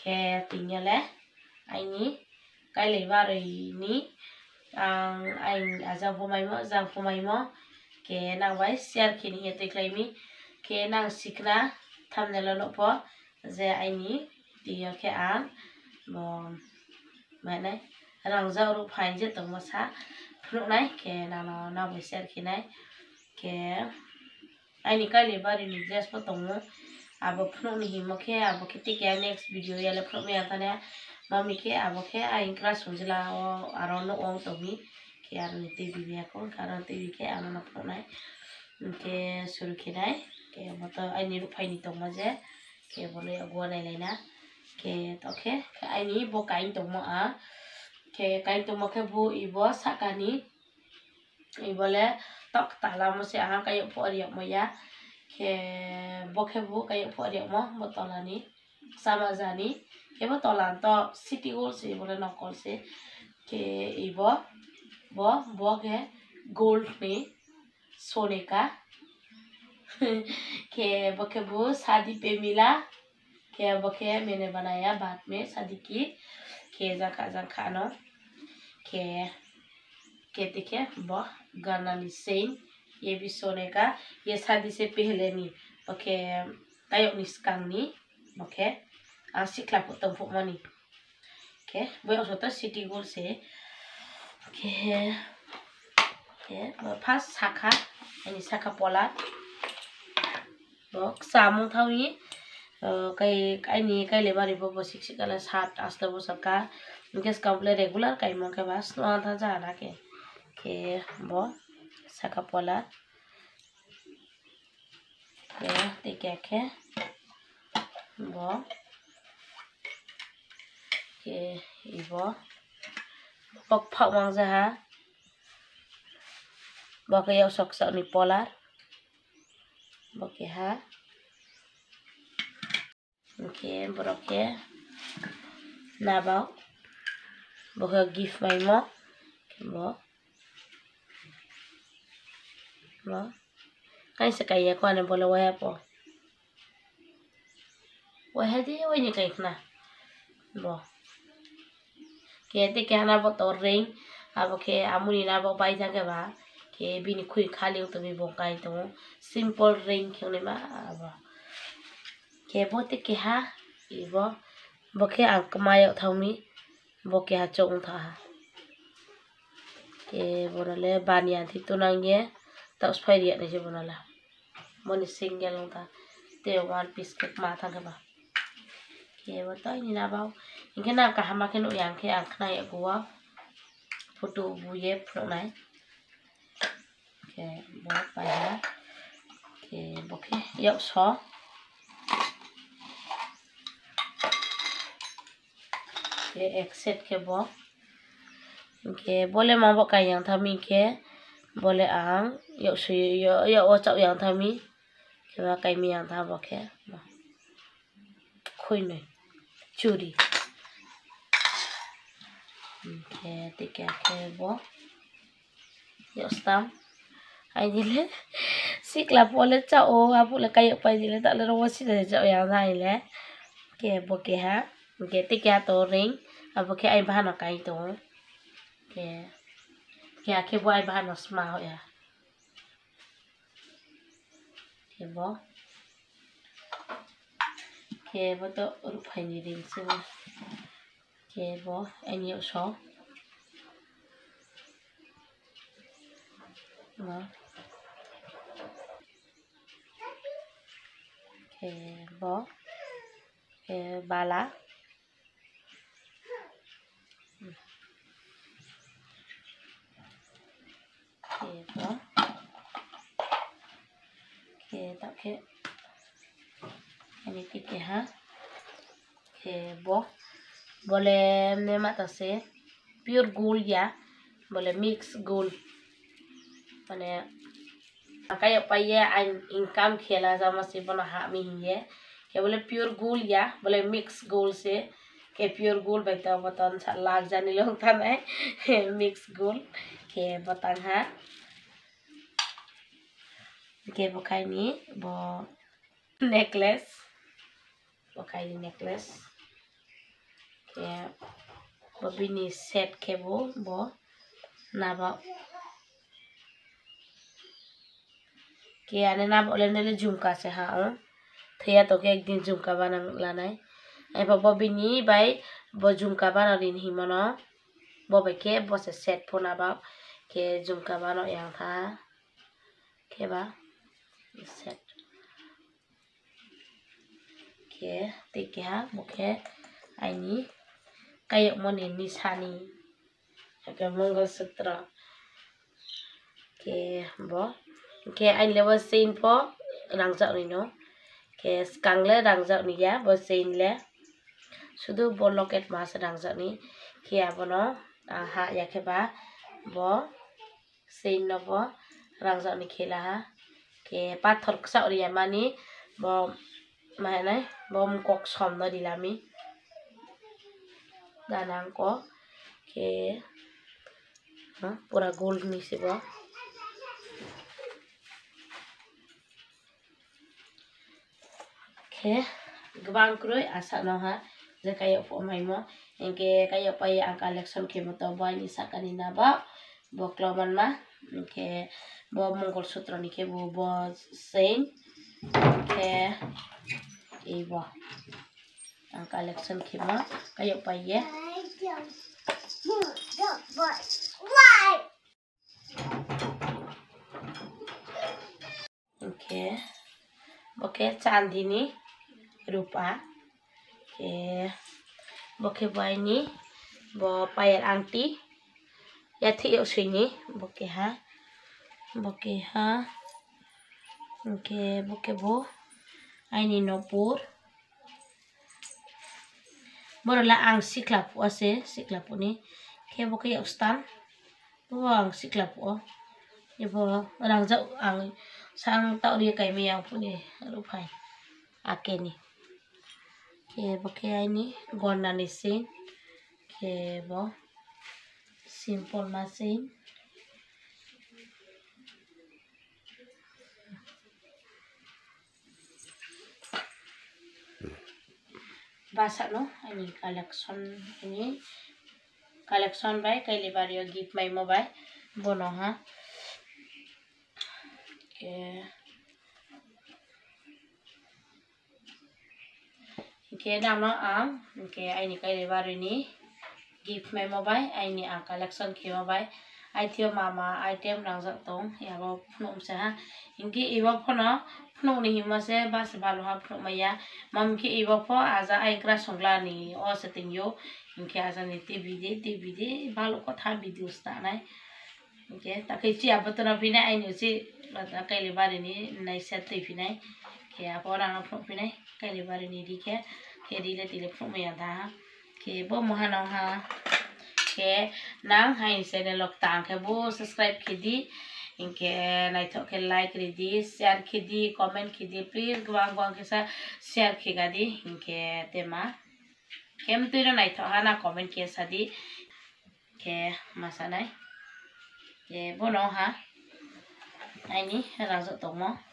ke tingnya le ini kai le ba ni anh jang phomai mo ke nang bai share kini he teklai mi ke nang sikna thumbnail lo po je ini tiyo ke bo mana rang zau ru phain je tong ma sa phru nai ke na bai share kinai ke ini kai le ba ni dress po tong abo phru ni mo ke abo ke next video ya le phru me atane mami ke abo ke ain class sunjila aro no ong to mi ke aro ni tv ya ko karon tv ke aro na phru nai ke suru kinai ke moto ini ru phain ni tong ma je ke bole agwa nai lena ke to ke ini bo kain tong mo ke kain tong mo ke bu ibo sakani ibole tok tala mo se kayo po riak mo ya ke bokhe bu kayo po riak mo botolani sama jani ke botolan to city gold se bole nokol se ke ibo bo ke gold ni सोने का के बके वो शादी पे मिला के बके मैंने बनाया बाद में शादी की के खानो के देखे वो गानाली सेन ये भी सोने का ये शादी से पहले नी बके तायो निस्कांगनी बके सिक्ला पुतम फुमनी के वो होता सिटी गोल से के फार्स्ट साखा ini saka pola bok samung thawi kai ni kai le bari bo sik sik kala sat asla bo saka ges komple regular kai mo ke bas no tha ja na ke bo saka pola ke te ke bo ke ibo bok phak mang ja ha bok ya sok sok ni polar bok ha oke borok ya nabau bok gift mai mo bo kai se kai ya ko ne bolo wa po wa ha di wa ni kai na bo ke te ke na bo to ring abo ke amuni na bo bai ja ke ba ke bini khui khali to bi bokai to simple ring khone ma aba ke bote ke ha ibo boke akmayo thami boke ha chong tha ke borale bania thi tunangye ta usphai ria ne je bonala moni single long tha te one piece ke ma tha ke ba ke botai ni na bau inke na ka hama ke no yang ke akhna ya gowa photo buye phro nai ke bo pa ha ke boke yok so ke exit ke bo ke bole ma bo kai yang thami ke bole ang yok su yo o chau yang thami ke ba kai mi yang tha bo ke khoi nei churi ke te ke bo yok stam ai dile sikla pole cha o apule kai pai dile ta le ro si de cha yang thai le ke bo ke ha ke te ke to ring abo ke ai ba na kai to ke bo ai ba na sma ho ya ke bo to ru phai ni ring su ke bo ai ni so ke bo ke bala ke bo ke ta ke ini ke ha ke bo bole ne mata se pure gold ya bole mix gold mane kayak paya an income khela jama se bana ha mi ye ke bole pure gold ya bole mix gold se ke pure gold bai ta batan lag jani long ta nai mix gold ke batan ha ke bokai ni bo necklace bokai ni necklace ke bo bini set ke bo naba ke ane naba oleh jumka se ha thea to ke ekdin jumka banang lanai ai bo bini bai bo jumka banarin himono bo bai ke bo se set phona ba ke jumka bano yang ha ke ba set ke tike ha bo ke aini kayak moni nisani ke Mangalsutra ke bo ke ain lewa sein po rangjak ni no ke skangle rangjak ni ya bo sein le sudu bo loket mas rangjak ni ke abono ha ya ke ba bo sein no bo rangjak ni khela ha ke pathor ksa ori mani bo mana bo mukok somno dilami danang ko ke pura gold ni sibo ke gabang kroi asa no ha je kayak po mai mo engke kayak pai ang collection ke mo to boy ni sakani na ba bo kloman ma engke bo Mangalsutra ni ke bo sein ke ibo ang collection ke mo kayak pai ye oke oke candini rupa ke boke baini bo payar angti ya thi sini boke ha oke boke bo aini nopur borla ang siklap ase siklap ni ke boke ustan ang siklap ibo rangjak ang sang tau ri kai me yang puni rupai akeni ke boke aini gonna ni sin ke bo simple masin basa no ini collection by kaili bario gift mai mobile bono ha ke damo ang ke aini kaili bario ni gift mai mobile aini ang collection ke mobile aithio mama item rangjak tong yabo phnom se ha inki ibo phono phnom ni hima se bas balo ha phnom maya mam ki ibo pho aja aikra songla ni o setting yo inki aja ni tv de balo kotha video sta nai inki takai chi abotona pina aini chi lata kaili bari ni nai set tei pinai ke apora na phnom pinai kaili bari ni dike ke dile tile phnom ya da ke bo mohana ha ke nang hai channel ok tang ke bo subscribe khidi inke naithok ke like redi share khidi comment khidi please gwang ke sa share khigadi inke tema kem tuiro naithok ha na comment ke sadi ke masanai ke bono ha aini rangjak tongmo